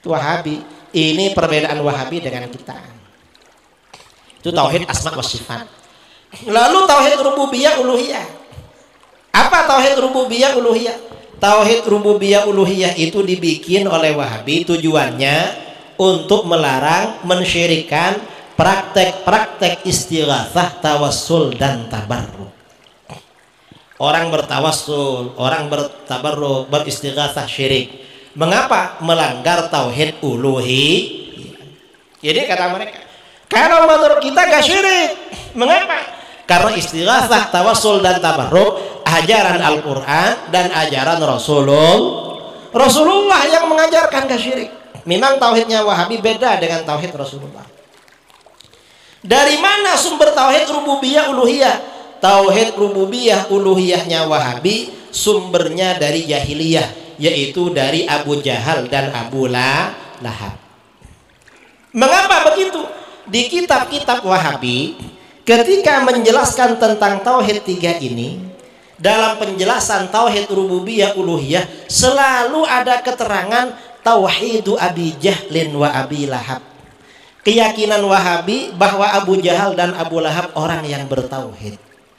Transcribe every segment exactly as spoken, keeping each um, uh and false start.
Wahabi. Ini perbedaan Wahabi dengan kita. Itu tauhid asma wa sifat. Lalu tauhid rububiyah uluhiyah. Apa tauhid rububiyah uluhiyah? Tauhid rububiyah uluhiyah itu dibikin oleh Wahabi tujuannya untuk melarang mensyirikkan praktek-praktek istighatsah, tawassul dan tabarruk. Orang bertawassul, orang bertabarruk, beristighatsah syirik. Mengapa? Melanggar tauhid uluhiyah. Jadi kata mereka, kalau menurut kita gak syirik. Mengapa? Karena istighatsah, tawassul dan tabarruk ajaran Al-Quran dan ajaran Rasulullah. Rasulullah yang mengajarkan gak syirik. Memang tauhidnya Wahabi beda dengan tauhid Rasulullah. Dari mana sumber tauhid rububiyah uluhiyah? Tauhid rububiyah uluhiyahnya Wahabi sumbernya dari jahiliyah, yaitu dari Abu Jahal dan Abu Lahab. Mengapa begitu? Di kitab-kitab Wahabi ketika menjelaskan tentang tauhid tiga ini, dalam penjelasan tauhid rububiyah uluhiyah selalu ada keterangan tauhidu Abi Jahlin wa Abi Lahab. Keyakinan Wahabi bahwa Abu Jahal dan Abu Lahab orang yang bertauhid.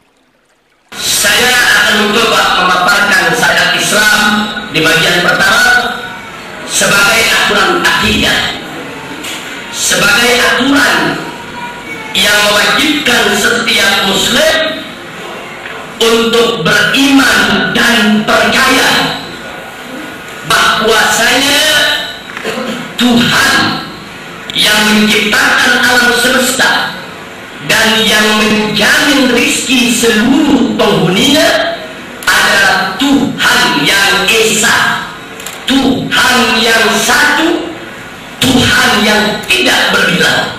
Saya akan mencoba memaparkan syariat Islam di bagian pertama sebagai aturan akidah, sebagai aturan yang mewajibkan setiap muslim untuk beriman dan percaya bahwasanya Tuhan yang menciptakan alam semesta dan yang menjamin rizki seluruh penghuninya adalah Tuhan yang esa, Tuhan yang satu, Tuhan yang tidak berbilang.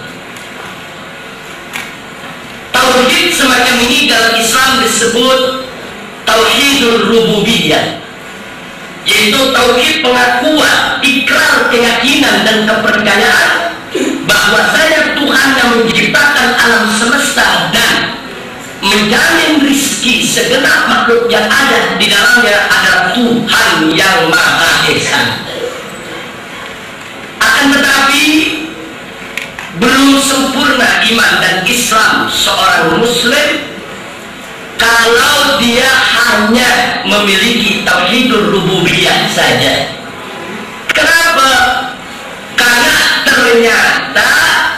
Tauhid semacam ini dalam Islam disebut tauhidul rububiyah, yaitu tauhid pengakuan, ikrar, keyakinan dan kepercayaan bahwasanya Tuhan yang menciptakan alam semesta dan menjamin rizki segenap makhluk yang ada di dalamnya adalah Tuhan yang Maha Esa. Akan tetapi belum sempurna iman dan Islam seorang muslim kalau dia hanya memiliki tauhidur rububiyah saja. Kenapa? Karena ternyata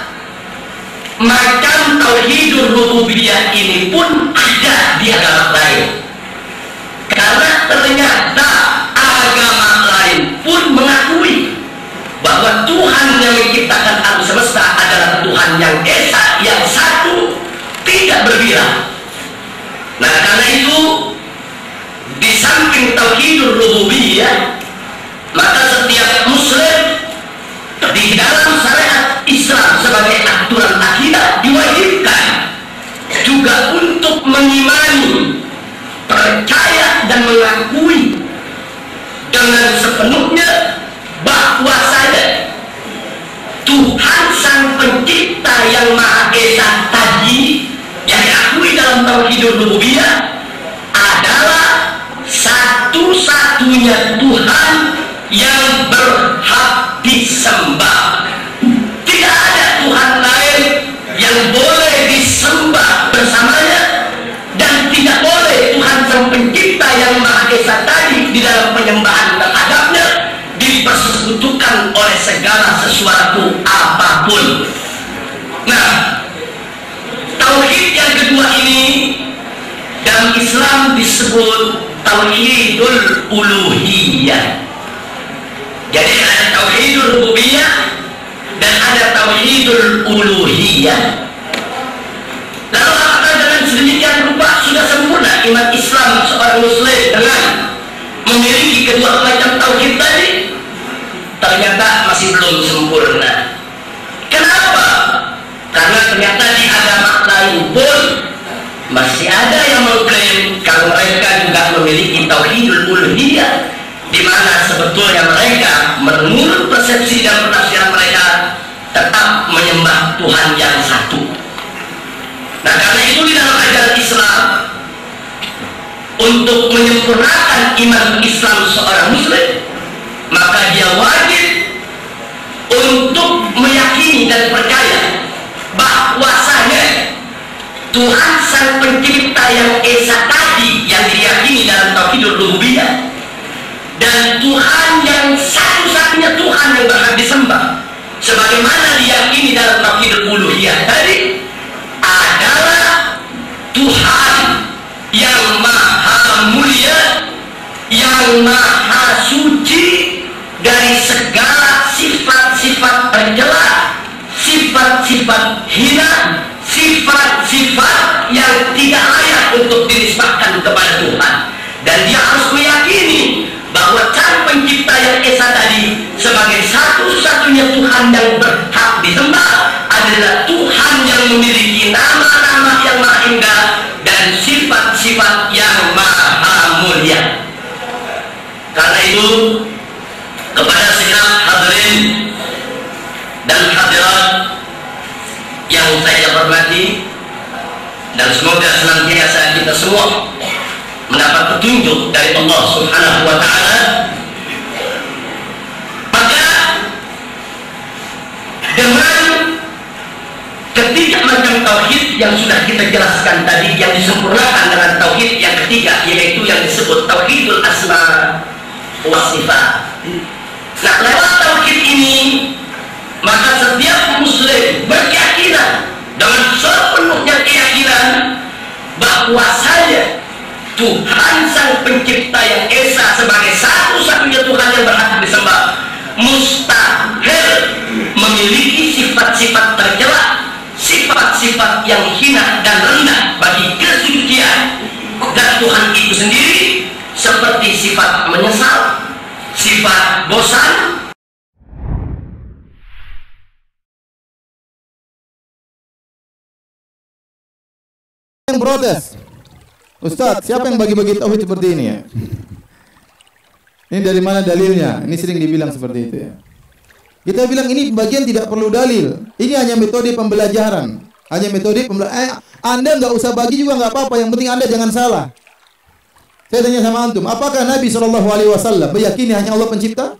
macam tauhidur rububiyah ini pun ada di agama lain. Karena ternyata agama lain pun mengakui bahwa Tuhan yang menciptakan alam semesta adalah Tuhan yang esa, yang satu, tidak berbilang. Nah, karena itu di samping tauhidur rububiyah, maka setiap muslim di dalam syariat Islam sebagai aturan akidah diwajibkan juga untuk mengimani, percaya dan mengakui dengan sepenuhnya bahwasanya Tuhan sang pencipta yang Maha Esa tadi yang diakui dalam tauhidur rububiyah adalah satu-satunya Tuhan yang berhak disembah. Tidak ada Tuhan lain yang boleh disembah bersamanya, dan tidak boleh Tuhan sang pencipta yang Maha Esa tadi di dalam penyembahan terhadapnya dipersekutukan oleh segala sesuatu apapun. Nah, tauhid yang kedua ini dalam Islam disebut tauhidul uluhiyah. Jadi ada tauhidul rububiyah dan ada tauhidul uluhiyah. Lalu apakah dengan sedemikian rupa sudah sempurna iman Islam seorang muslim dengan memiliki kedua macam tauhid tadi? Ternyata masih belum sempurna. Kenapa? Karena ternyata di agama lain pun masih ada yang mengklaim kalau mereka juga memiliki tauhidul uluhiyah, di mana sebetulnya mereka menurut persepsi dan penafsiran mereka tetap menyembah Tuhan yang satu. Nah, karena itu di dalam ajaran Islam untuk menyempurnakan iman Islam seorang muslim, maka dia wajib Sang Pencipta yang esa tadi yang diyakini dalam tauhidul rububiyah, dan Tuhan yang satu-satunya Tuhan yang berhak disembah sebagaimana diyakini dalam tauhidul uluhiyah tadi, adalah Tuhan yang maha mulia, yang maha suci dari segala sifat-sifat tercela, sifat-sifat hina, sifat-sifat yang tidak layak untuk dinisbahkan kepada Tuhan. Dan dia harus meyakini bahwa Sang Pencipta yang esa tadi sebagai satu-satunya Tuhan yang berhak disembah adalah Tuhan yang memiliki nama-nama yang maha indah dan sifat-sifat yang maha mulia. Karena itu, kepada segenap hadirin dan hadirat yang saya hormati, dan semoga senantiasa kita semua mendapat petunjuk dari Allah Subhanahu wa Ta'ala, maka dengan ketiga macam tauhid yang sudah kita jelaskan tadi, yang disempurnakan dengan tauhid yang ketiga, yaitu yang disebut tauhidul asma wa sifat. Nah, lewat tauhid ini maka setiap muslim berkeyakinan dengan sepenuhnya keyakinan bahwasanya Tuhan Sang Pencipta yang esa sebagai satu-satunya Tuhan yang berhak disembah mustahil memiliki sifat-sifat tercela, sifat-sifat yang hina dan rendah bagi kesucian. Dan Tuhan itu sendiri seperti sifat menyesal, sifat bosan, yang protes, Ustadz, siapa yang bagi-bagi tauhid seperti ini ya? Ini dari mana dalilnya? Ini sering dibilang seperti itu ya. Kita bilang ini bagian tidak perlu dalil. Ini hanya metode pembelajaran. Hanya metode pembelajaran. Eh, Anda nggak usah bagi juga nggak apa-apa. Yang penting Anda jangan salah. Saya tanya sama antum, apakah Nabi shallallahu alaihi wasallam meyakini hanya Allah pencipta?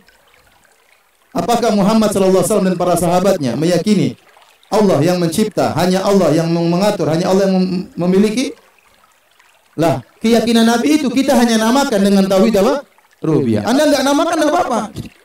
Apakah Muhammad shallallahu alaihi wasallam dan para sahabatnya meyakini Allah yang mencipta, hanya Allah yang mengatur, hanya Allah yang memiliki? Lah, keyakinan Nabi itu kita hanya namakan dengan tauhid apa? Rububiyah. Anda enggak namakan enggak apa-apa.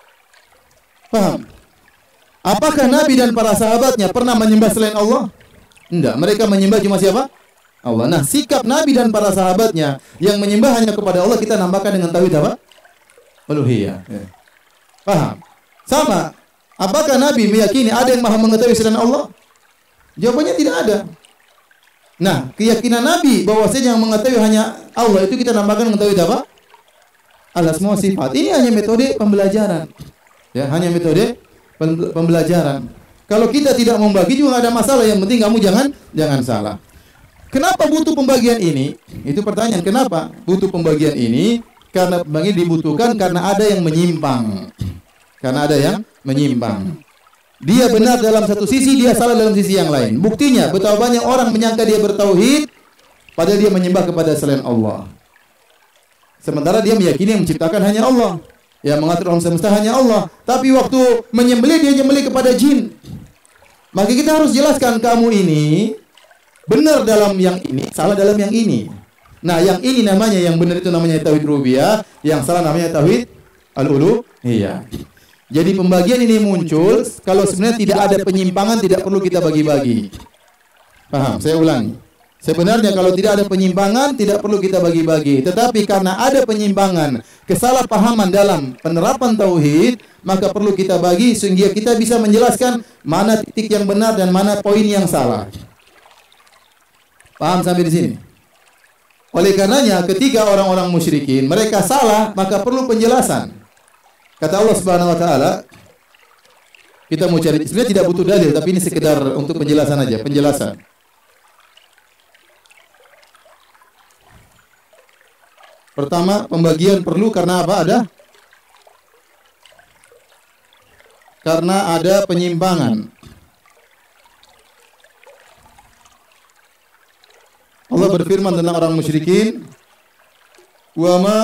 Paham? Apakah Nabi dan para sahabatnya pernah menyembah selain Allah? Enggak, mereka menyembah cuma siapa? Allah. Nah, sikap Nabi dan para sahabatnya yang menyembah hanya kepada Allah kita nambahkan dengan tauhid apa? Uluhiyah. Ya. Paham? Sama. Apakah Nabi meyakini ada yang maha mengetahui selain Allah? Jawabannya tidak ada. Nah, keyakinan Nabi bahwasanya yang mengetahui hanya Allah itu kita nambahkan dengan tauhid apa? Al-asma wa sifat. Ini hanya metode pembelajaran. Ya, hanya metode pembelajaran. Kalau kita tidak membagi juga nggak ada masalah. Yang penting kamu jangan jangan salah. Kenapa butuh pembagian ini? Itu pertanyaan. Kenapa butuh pembagian ini? Karena pembagian dibutuhkan karena ada yang menyimpang. Karena ada yang menyimpang. Dia benar dalam satu sisi, dia salah dalam sisi yang lain. Buktinya, betapa banyak orang menyangka dia bertauhid, padahal dia menyembah kepada selain Allah. Sementara dia meyakini yang menciptakan hanya Allah, yang mengatur alam semesta hanya Allah. Tapi waktu menyembelih, dia menyembelih kepada jin. Maka kita harus jelaskan, kamu ini benar dalam yang ini, salah dalam yang ini. Nah, yang ini namanya, yang benar itu namanya tauhid rububiyah, yang salah namanya tauhid al-uluhiyah. Jadi pembagian ini muncul kalau sebenarnya tidak ada penyimpangan, tidak perlu kita bagi-bagi. Paham? Saya ulangi. Sebenarnya kalau tidak ada penyimpangan, tidak perlu kita bagi-bagi. Tetapi karena ada penyimpangan, kesalahpahaman dalam penerapan tauhid, maka perlu kita bagi sehingga kita bisa menjelaskan mana titik yang benar dan mana poin yang salah. Paham sampai di sini? Oleh karenanya ketika orang-orang musyrikin mereka salah, maka perlu penjelasan. Kata Allah Subhanahu wa taala, kita mau cari, sebenarnya tidak butuh dalil, tapi ini sekedar untuk penjelasan aja, penjelasan. Pertama, pembagian perlu karena apa? Ada karena ada penyimpangan. Allah berfirman tentang orang musyrikin, wa ma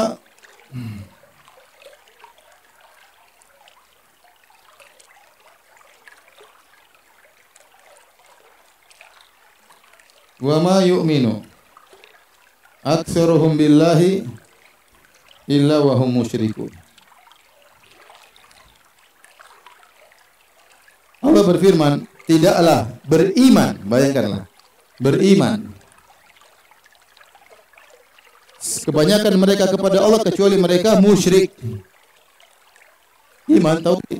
wa ma yu'minu aktsaruhum billahi illa wa hum musyrikun. Allah berfirman, tidaklah beriman, bayangkanlah, beriman kebanyakan mereka kepada Allah kecuali mereka musyrik. Iman tauhid.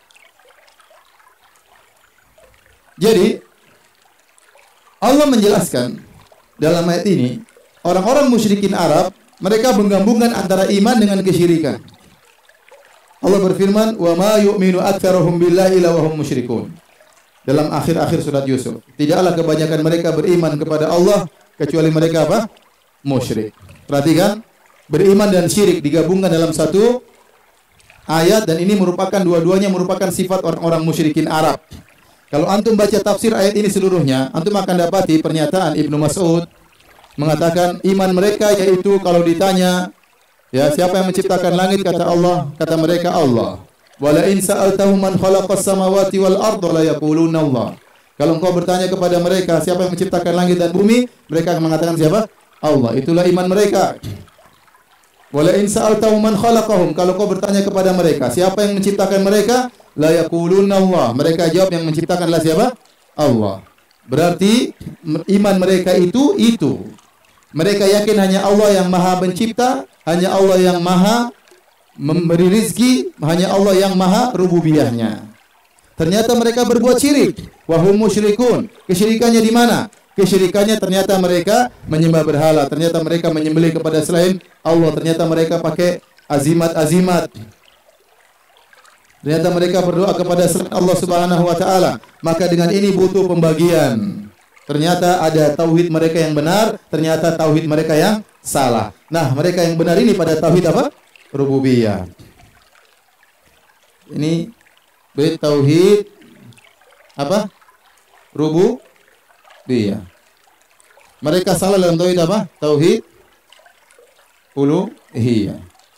Jadi Allah menjelaskan dalam ayat ini, orang-orang musyrikin Arab, mereka menggabungkan antara iman dengan kesyirikan. Allah berfirman, "Wa ma yu'minu aktsaruhum billahi illa wa hum musyrikun." Dalam akhir-akhir surat Yusuf, tidaklah kebanyakan mereka beriman kepada Allah kecuali mereka apa? Musyrik. Perhatikan, beriman dan syirik digabungkan dalam satu ayat, dan ini merupakan dua-duanya merupakan sifat orang-orang musyrikin Arab. Kalau antum baca tafsir ayat ini seluruhnya, antum akan dapati pernyataan Ibnu Mas'ud mengatakan iman mereka yaitu kalau ditanya, ya, siapa yang menciptakan langit, kata Allah, kata mereka Allah. Wala in sa'altahum man khalaqas samawati wal arda la yaquluna Allah. Kalau engkau bertanya kepada mereka siapa yang menciptakan langit dan bumi, mereka akan mengatakan siapa? Allah. Itulah iman mereka. Wala in sa'altahum man khalaqahum, kalau kau bertanya kepada mereka siapa yang menciptakan mereka, la yaquluna Allah. Mereka jawab yang menciptakanlah siapa? Allah. Berarti iman mereka itu itu. Mereka yakin hanya Allah yang Maha Pencipta, hanya Allah yang Maha memberi rizki, hanya Allah yang Maha rububiyahnya. Ternyata mereka berbuat syirik. Wa hum musyrikun. Kesyirikannya di mana? Kesyirikannya ternyata mereka menyembah berhala, ternyata mereka menyembelih kepada selain Allah, ternyata mereka pakai azimat-azimat. Ternyata mereka berdoa kepada selain Allah Subhanahu wa taala. Maka dengan ini butuh pembagian. Ternyata ada tauhid mereka yang benar, ternyata tauhid mereka yang salah. Nah, mereka yang benar ini pada tauhid apa? Rububiyah. Ini bertauhid apa? Rububiyah. Mereka salah dalam tauhid apa? Tauhid uluhiyah.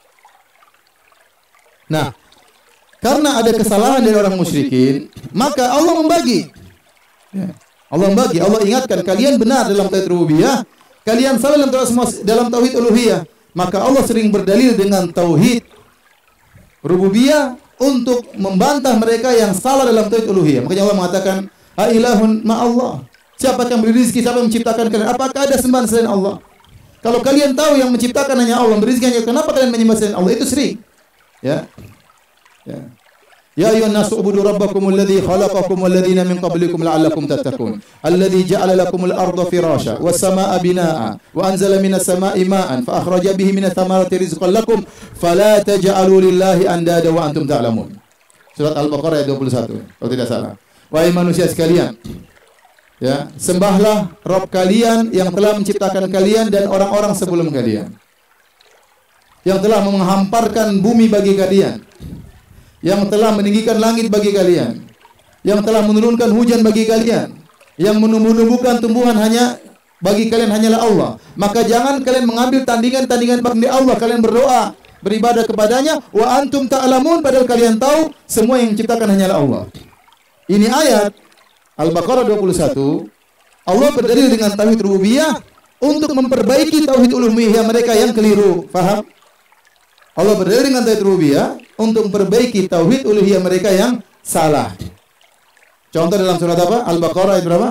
Nah, karena ada kesalahan dari orang musyrikin, maka Allah membagi. Ya. Allah membagi, Allah ingatkan kalian benar dalam tauhid rububiyah, kalian salah dalam tauhid, dalam tauhid uluhiyah. Maka Allah sering berdalil dengan tauhid rububiyah untuk membantah mereka yang salah dalam tauhid uluhiyah. Makanya Allah mengatakan, "A ilahun ma'allah." Siapa yang beri rezeki, siapa yang menciptakan kalian? Apakah ada sembahan selain Allah? Kalau kalian tahu yang menciptakan hanya Allah, beri rezeki hanya, kenapa kalian menyembah selain Allah? Itu syirik. Ya. Ya. Ya ayyuhan nasu ubudu rabbakumul ladzi khalaqakum wal ladzina min qablikum la'allakum tattaqun. Alladzi ja'ala lakumul arda firasha was samaa'a binaa'a wa anzala minas samaa'i maa'an fa akhraja bihi minats thamarati rizqan lakum fala taj'alu lillahi andada wa antum ta'lamun. Surat Al-Baqarah ayat dua puluh satu kalau tidak salah. Wahai manusia sekalian, ya, sembahlah Rabb kalian yang telah menciptakan kalian dan orang-orang sebelum kalian, yang telah menghamparkan bumi bagi kalian, yang telah meninggikan langit bagi kalian, yang telah menurunkan hujan bagi kalian, yang menumbuh-numbuhkan tumbuhan hanya bagi kalian hanyalah Allah. Maka jangan kalian mengambil tandingan-tandingan bagi Allah. Kalian berdoa, beribadah kepadanya, wa antum ta'lamun, padahal kalian tahu semua yang menciptakan hanyalah Allah. Ini ayat Al-Baqarah dua puluh satu. Allah berdalil dengan tauhid rububiyah untuk memperbaiki tauhid uluhiyah mereka yang keliru. Faham? Allah berdalil dengan tauhid rububiyah untuk memperbaiki tauhid uluhiyah mereka yang salah. Contoh dalam surat apa? Al-Baqarah ayat berapa?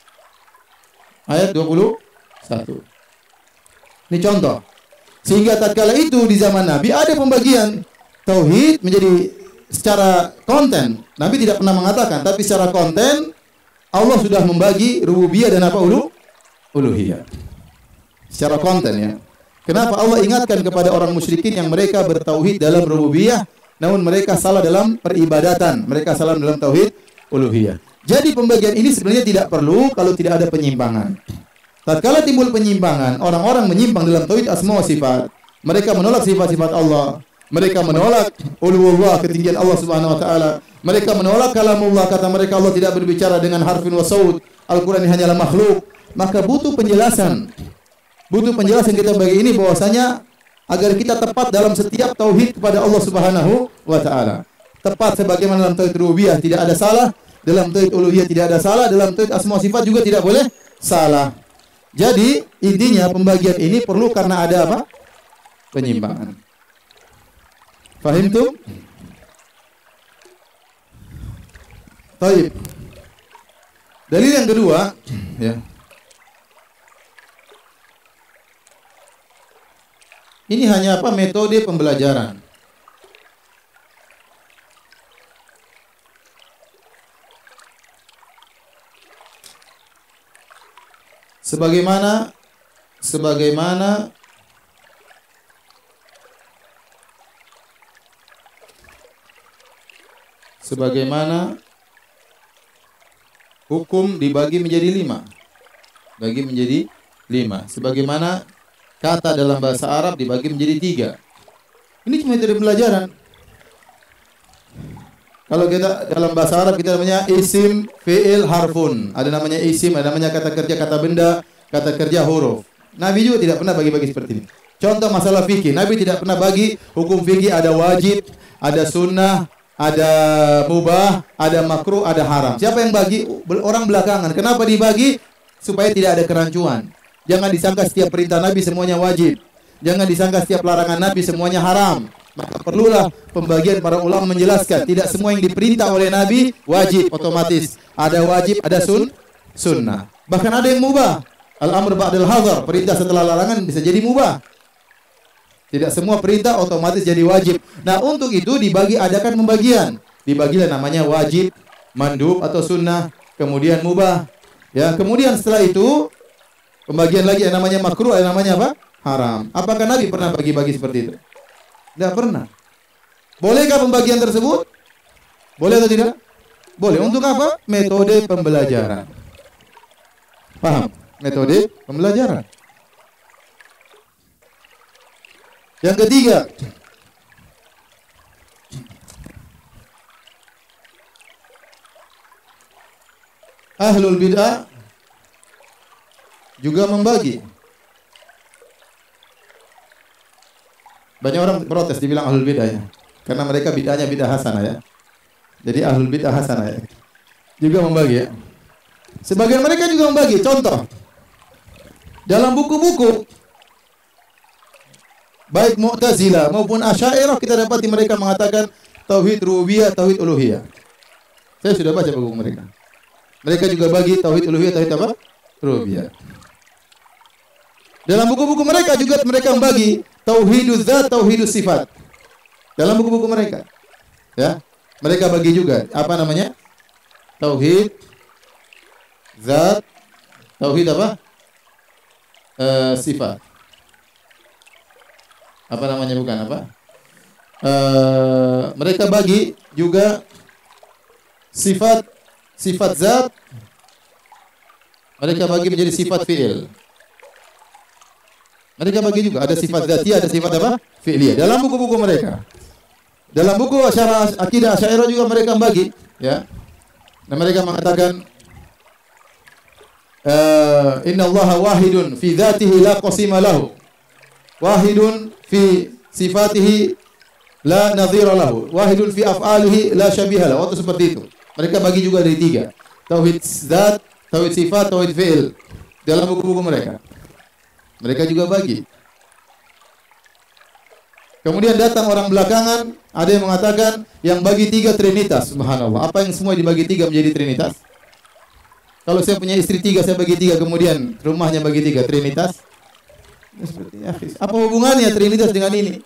Ayat dua puluh satu. Ini contoh. Sehingga tatkala itu di zaman Nabi ada pembagian tauhid menjadi secara konten. Nabi tidak pernah mengatakan, tapi secara konten Allah sudah membagi rububiyah dan apa ulu? Uluhiyah. Secara konten, ya. Kenapa Allah ingatkan kepada orang musyrikin yang mereka bertauhid dalam rububiyah, namun mereka salah dalam peribadatan, mereka salah dalam tauhid uluhiyah. Jadi pembagian ini sebenarnya tidak perlu kalau tidak ada penyimpangan. Tatkala timbul penyimpangan, orang-orang menyimpang dalam tauhid asma wa sifat, mereka menolak sifat-sifat Allah, mereka menolak uluhullah, ketinggian Allah Subhanahu wa taala, mereka menolak kalamullah, kata mereka Allah tidak berbicara dengan harfin wa saut, Al-Qur'an ini hanyalah makhluk. Maka butuh penjelasan. Butuh penjelasan kita bagi ini bahwasanya agar kita tepat dalam setiap tauhid kepada Allah Subhanahu wa taala. Tepat sebagaimana dalam tauhid rububiyah tidak ada salah, dalam tauhid uluhiyah tidak ada salah, dalam tauhid asma wa sifat juga tidak boleh salah. Jadi intinya pembagian ini perlu karena ada apa? Penyimpangan. Fahim tuh? Baik. Dalil yang kedua, ya. Ini hanya apa? Metode pembelajaran. Sebagaimana sebagaimana sebagaimana hukum dibagi menjadi lima. Bagi menjadi lima. Sebagaimana kata dalam bahasa Arab dibagi menjadi tiga. Ini cuma metode pembelajaran. Kalau kita dalam bahasa Arab kita namanya isim, fi'il, harfun. Ada namanya isim, ada namanya kata kerja, kata benda, kata kerja, huruf. Nabi juga tidak pernah bagi-bagi seperti ini. Contoh masalah fikih, Nabi tidak pernah bagi hukum fikih ada wajib, ada sunnah, ada mubah, ada makruh, ada haram. Siapa yang bagi? Orang belakangan. Kenapa dibagi? Supaya tidak ada kerancuan. Jangan disangka setiap perintah Nabi semuanya wajib. Jangan disangka setiap larangan Nabi semuanya haram. Maka perlulah pembagian para ulama menjelaskan. Tidak semua yang diperintah oleh Nabi wajib otomatis. Ada wajib, ada sun, sunnah. Bahkan ada yang mubah. Al-amr ba'dal hadar. Perintah setelah larangan bisa jadi mubah. Tidak semua perintah otomatis jadi wajib. Nah untuk itu dibagi, adakan pembagian. Dibagilah namanya wajib, mandub atau sunnah. Kemudian mubah. Ya, kemudian setelah itu pembagian lagi yang namanya makruh, yang namanya apa? Haram. Apakah Nabi pernah bagi-bagi seperti itu? Tidak pernah. Bolehkah pembagian tersebut? Boleh atau tidak? Boleh. Untuk apa? Metode pembelajaran. Paham? Metode pembelajaran. Yang ketiga, ahlul bid'ah juga membagi. Banyak orang protes dibilang ahlul bid'ah ya. Karena mereka bid'ahnya bid'ah hasanah ya. Jadi ahlul bid'ah hasanah ya. Juga membagi ya. Sebagian mereka juga membagi. Contoh, dalam buku-buku baik Mu'tazilah maupun Asy'ariyah kita dapati mereka mengatakan tauhid rububiyah, tauhid uluhiyah. Saya sudah baca buku mereka. Mereka juga bagi tauhid uluhiyah, tauhid apa? Rububiyah. Dalam buku-buku mereka juga mereka membagi tauhiduz zat, tauhidus sifat. Dalam buku-buku mereka. Ya. Mereka bagi juga apa namanya? Tauhid zat, tauhid apa? Uh, sifat. Apa namanya bukan apa? Uh, mereka bagi juga sifat sifat zat. Mereka bagi menjadi sifat fi'il. Mereka bagi juga ada sifat dzatiyah, ada sifat apa? Fi'liyah. Dalam buku-buku mereka. Dalam buku Syarah Aqidah Asy'ariyah juga mereka bagi, ya. Dan mereka mengatakan uh, inna Allaha wahidun fi dzatihi la qasima lahu. Wahidun fi sifatihi la nadhira lahu. Wahidun fi af'alihi la syabiha lahu. Atau seperti itu. Mereka bagi juga dari tiga. Tauhid zat, tauhid sifat, tauhid fi'il. Dalam buku-buku mereka. Mereka juga bagi. Kemudian datang orang belakangan, ada yang mengatakan yang bagi tiga trinitas. Subhanallah. Apa yang semua dibagi tiga menjadi trinitas? Kalau saya punya istri tiga, saya bagi tiga, kemudian rumahnya bagi tiga, trinitas. Apa hubungannya trinitas dengan ini?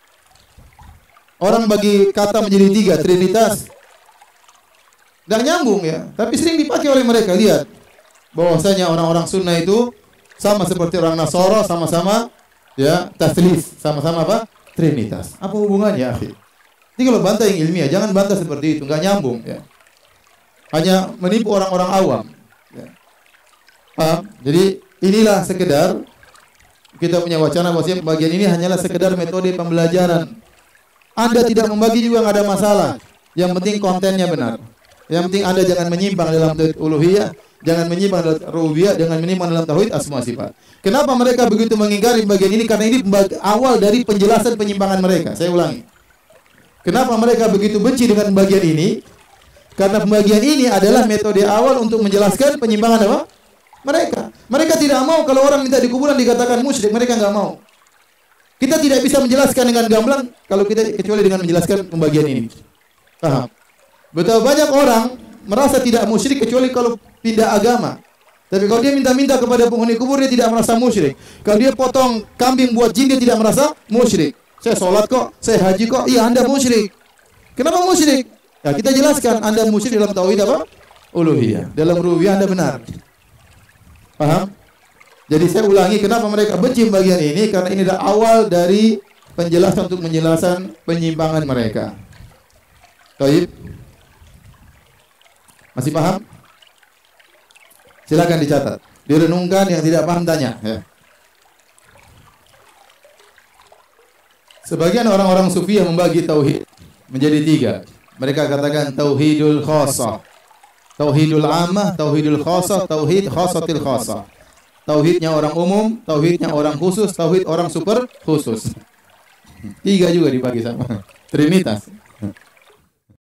Orang bagi kata menjadi tiga, trinitas. Dan nyambung ya. Tapi sering dipakai oleh mereka. Lihat bahwasanya orang-orang sunnah itu sama seperti orang Nasara, sama-sama ya taslis, sama-sama apa? Trinitas. Apa hubungannya, akhi? Ini kalau bantah yang ilmiah, jangan bantah seperti itu, enggak nyambung ya. Hanya menipu orang-orang awam. Ya. Paham? Jadi inilah sekedar kita punya wacana bahwa bagian ini hanyalah sekedar metode pembelajaran. Anda tidak membagi juga enggak ada masalah. Yang penting kontennya benar. Yang penting Anda jangan menyimpang dalam tauhid uluhiyah. Jangan menyimpang dalam rububiyah, jangan menyimpang dalam tauhid asma sifat. Kenapa mereka begitu mengingkari bagian ini? Karena ini awal dari penjelasan penyimpangan mereka. Saya ulangi. Kenapa mereka begitu benci dengan bagian ini? Karena pembagian ini adalah metode awal untuk menjelaskan penyimpangan apa? Mereka, mereka tidak mau kalau orang minta di kuburan dikatakan musyrik, mereka nggak mau. Kita tidak bisa menjelaskan dengan gamblang kalau kita kecuali dengan menjelaskan pembagian ini. Paham? Betapa banyak orang merasa tidak musyrik kecuali kalau pindah agama. Tapi kalau dia minta-minta kepada penghuni kubur dia tidak merasa musyrik. Kalau dia potong kambing buat jin dia tidak merasa musyrik. Saya sholat kok, saya haji kok, iya Anda musyrik. Kenapa musyrik? Ya kita jelaskan Anda musyrik dalam tauhid apa? Uluhiyah. Dalam rububiyah Anda benar. Paham? Jadi saya ulangi kenapa mereka benci bagian ini, karena ini adalah awal dari penjelasan untuk menjelaskan penyimpangan mereka. Baik. Masih paham? Silakan dicatat. Direnungkan, yang tidak paham tanya. Ya. Sebagian orang-orang sufi yang membagi tauhid menjadi tiga. Mereka katakan tauhidul khassah, tauhidul ammah, tauhidul khassah, tauhid khassatil khassah. Tauhidnya orang umum, tauhidnya orang khusus, tauhid orang super khusus. Tiga juga dibagi sama. Trinitas.